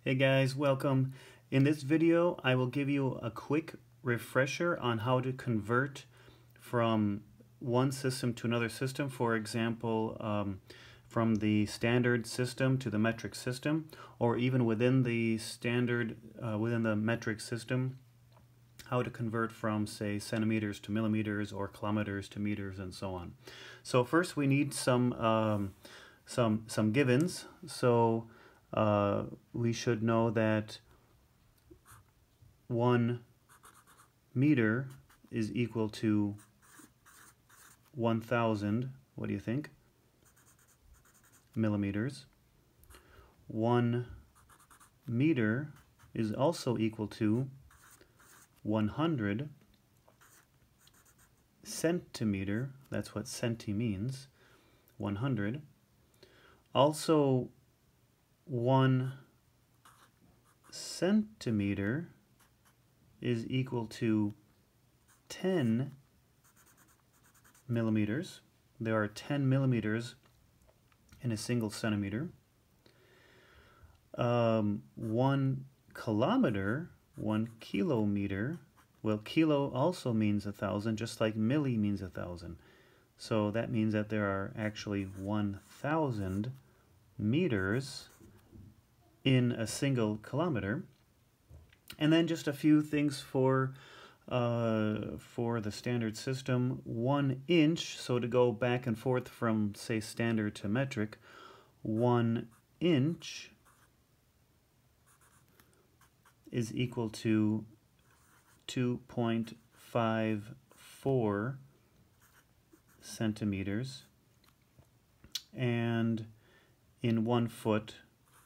Hey guys, welcome. In this video, I will give you a quick refresher on how to convert from one system to another system. For example, from the standard system to the metric system, or even within the standard, within the metric system, how to convert from, say, centimeters to millimeters or kilometers to meters and so on. So first we need some givens. So we should know that 1 meter is equal to 1,000, what do you think? Millimeters. 1 meter is also equal to 100 centimeter, that's what centi means, 100. Also, 1 centimeter is equal to 10 millimeters. There are 10 millimeters in a single centimeter. 1 kilometer, 1 kilometer, well, kilo also means 1,000, just like milli means 1,000. So that means that there are actually 1,000 meters in a single kilometer. And then just a few things for the standard system. 1 inch, so to go back and forth from, say, standard to metric, 1 inch is equal to 2.54 centimeters. And in 1 foot,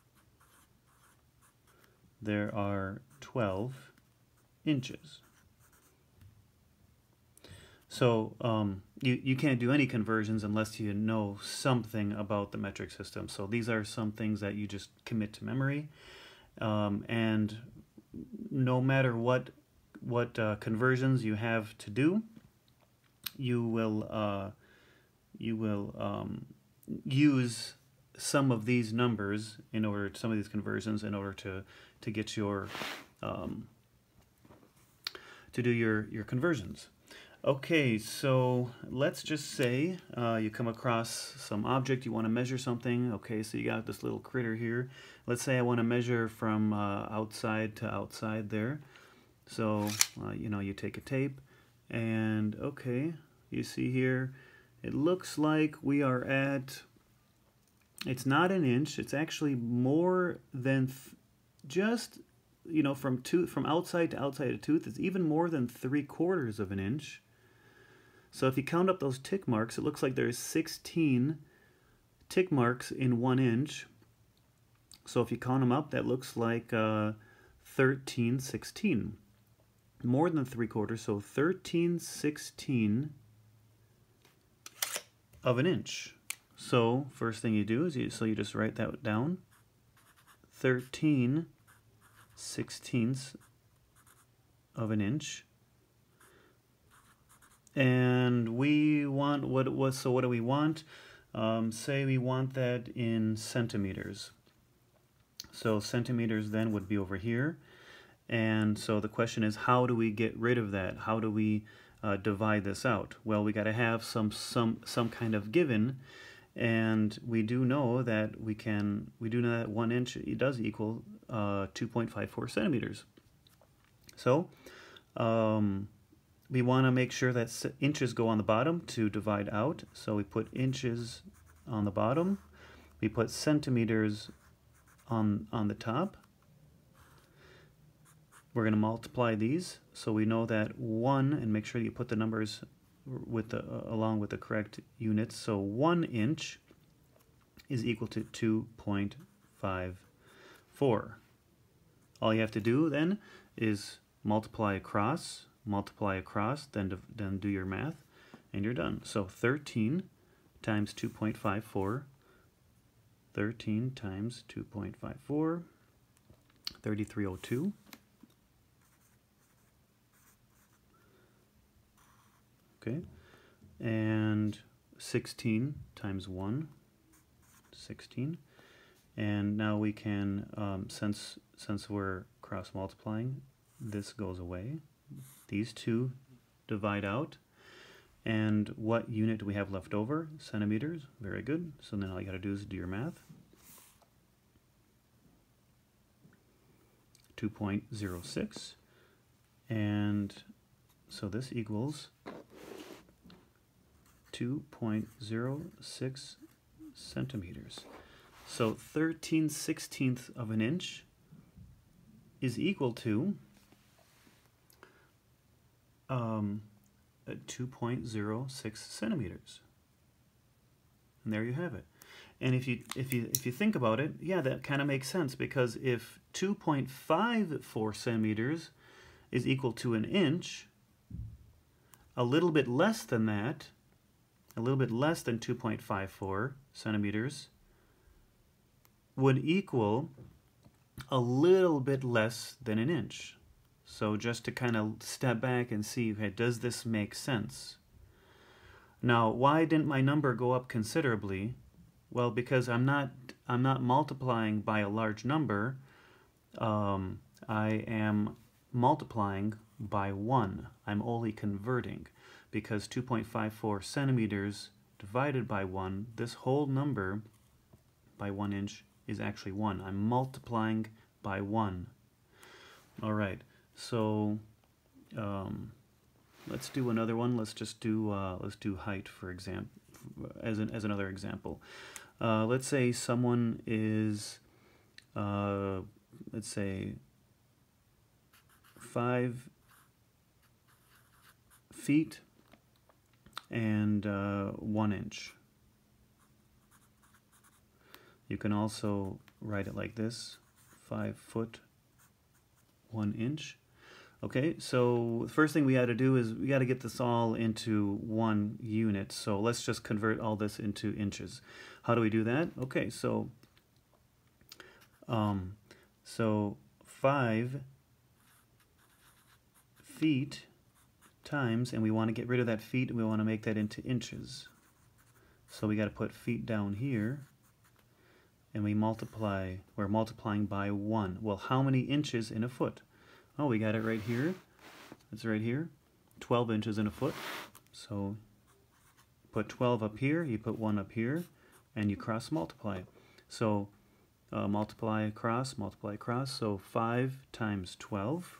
there are 12 inches. So you can't do any conversions unless you know something about the metric system. So these are some things that you just commit to memory. And no matter what conversions you have to do, you will use some of these numbers in order, some of these conversions in order to get your to do your conversions. Okay, so let's just say you come across some object, you want to measure something. Okay, so you got this little critter here. Let's say I want to measure from outside to outside there. So you take a tape, and okay, you see here, it looks like we are at, it's not an inch, it's actually more than just, from outside to outside of tooth, it's even more than 3/4 of an inch. So if you count up those tick marks, it looks like there's 16 tick marks in 1 inch. So if you count them up, that looks like 13/16. More than 3/4, so 13/16 of an inch. So first thing you do is you just write that down. 13/16 of an inch. And we want, what do we want? Say we want that in centimeters. So centimeters then would be over here. And so the question is, how do we get rid of that? How do we divide this out? Well, we got to have some kind of given, and we do know that 1 inch, it does equal 2.54 centimeters. So we want to make sure that inches go on the bottom to divide out. So we put inches on the bottom. We put centimeters on the top. We're going to multiply these, so we know that 1, and make sure you put the numbers with along with the correct units. So 1 inch is equal to 2.54. All you have to do then is multiply across, then do your math, and you're done. So 13 times 2.54, 13 times 2.54, 3302. Okay, and 16 times 1, 16, And now we can, since we're cross multiplying, this goes away. These two divide out. And what unit do we have left over? Centimeters. Very good. So then all you got to do is do your math. 2.06. And so this equals 2.06 centimeters. So 13/16 of an inch is equal to 2.06 centimeters. And there you have it. And if you think about it, yeah, that kind of makes sense, because if 2.54 centimeters is equal to an inch, a little bit less than that, a little bit less than 2.54 centimeters would equal a little bit less than an inch. So just to kind of step back and see, okay, does this make sense? Now, why didn't my number go up considerably? Well, because I'm not multiplying by a large number. I am multiplying by 1. I'm only converting, because 2.54 centimeters divided by 1, this whole number by 1 inch is actually 1. I'm multiplying by 1. All right, so let's do another one. Let's just do height, for example, as another example. Let's say someone is, let's say 5 feet and 1 inch. You can also write it like this: 5 foot 1 inch. Okay, so the first thing we got to do is we got to get this all into 1 unit. So let's just convert all this into inches. How do we do that? Okay, so 5 feet times, and we want to get rid of that feet, and we want to make that into inches. So we got to put feet down here, and we're multiplying by 1. Well, how many inches in a foot? Oh, we got it right here. It's right here. 12 inches in a foot. So put 12 up here, you put 1 up here, and you cross multiply. So multiply across. So 5 times 12,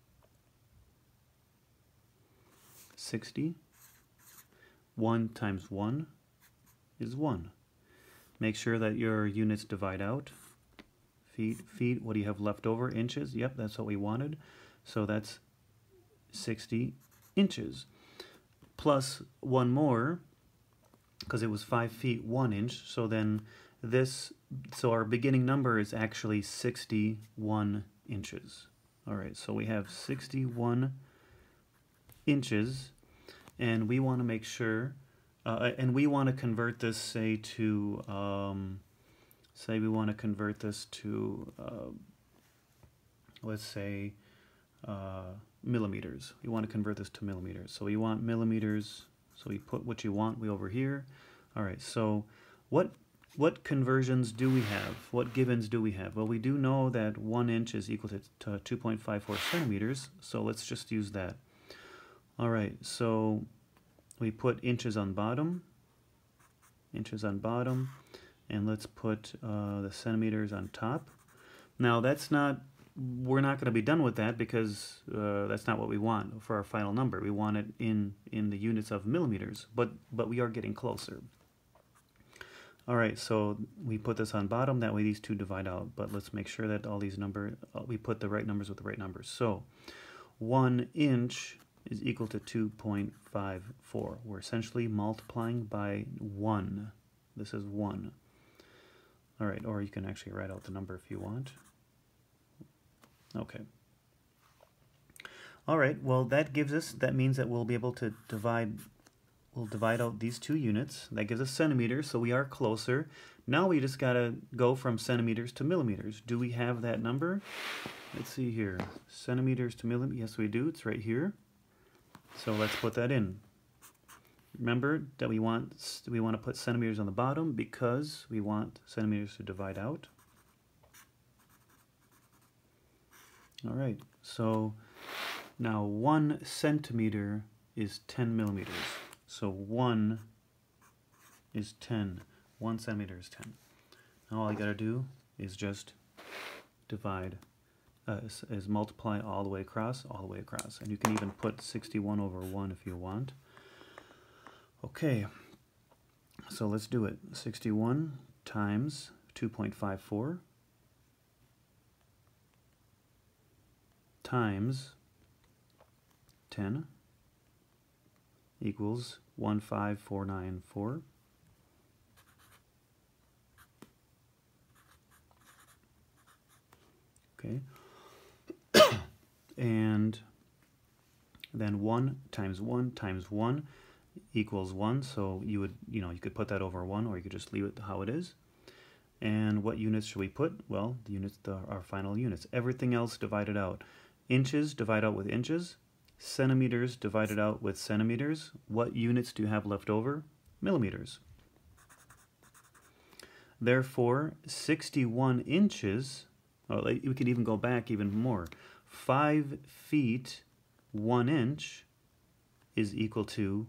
60. 1 times 1 is 1. Make sure that your units divide out. Feet, what do you have left over? Inches. Yep, that's what we wanted. So that's 60 inches. Plus 1 more, because it was 5 feet 1 inch. So then so our beginning number is actually 61 inches. All right, so we have 61 inches, and we want to make sure, and we want to convert this, say, to, we want to convert this to, let's say, millimeters. We want to convert this to millimeters. So we want millimeters, so we put what you want way over here. All right, so what conversions do we have? What givens do we have? Well, we do know that 1 inch is equal to 2.54 centimeters, so let's just use that. All right, so we put inches on bottom, and let's put the centimeters on top. Now we're not going to be done with that, because that's not what we want for our final number. We want it in the units of millimeters, but we are getting closer. All right, so we put this on bottom, that way these two divide out, but let's make sure that all these numbers, we put the right numbers with the right numbers. So 1 inch is equal to 2.54. We're essentially multiplying by 1. This is 1. All right, or you can actually write out the number if you want. Okay. All right, well, that means that we'll be able to divide out these two units. That gives us centimeters, so we are closer. Now we just gotta go from centimeters to millimeters. Do we have that number? Let's see here. Centimeters to millimeters, yes we do, it's right here. So let's put that in. Remember that we want to put centimeters on the bottom, because we want centimeters to divide out. All right, so now 1 centimeter is 10 millimeters. So 1 is 10. 1 centimeter is 10. Now all I gotta do is just divide, is multiply all the way across, And you can even put 61 over 1 if you want. Okay, so let's do it. 61 times 2.54 times 10 equals 15494. Okay, and then 1 times 1 times 1 equals 1, so you could put that over 1, or you could just leave it how it is. And what units should we put? Well, the units, our final units. Everything else divided out. Inches divide out with inches. Centimeters divided out with centimeters. What units do you have left over? Millimeters. Therefore, 61 inches, we could even go back even more. 5 feet, 1 inch is equal to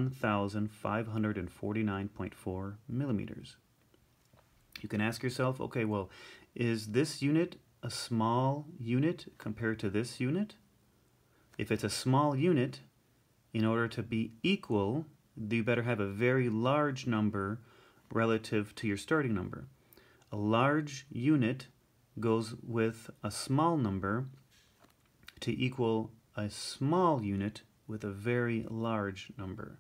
1,549.4 millimeters. You can ask yourself, okay, well, is this unit a small unit compared to this unit? If it's a small unit, in order to be equal, you better have a very large number relative to your starting number. A large unit goes with a small number to equal a small unit with a very large number.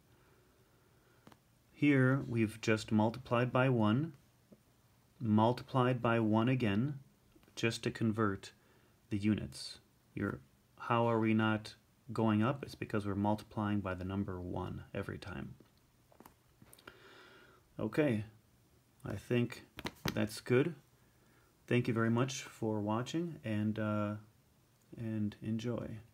Here we've just multiplied by 1, multiplied by 1 again, just to convert the units. How are we not going up? It's because we're multiplying by the number 1 every time. Okay, I think that's good. Thank you very much for watching, and enjoy.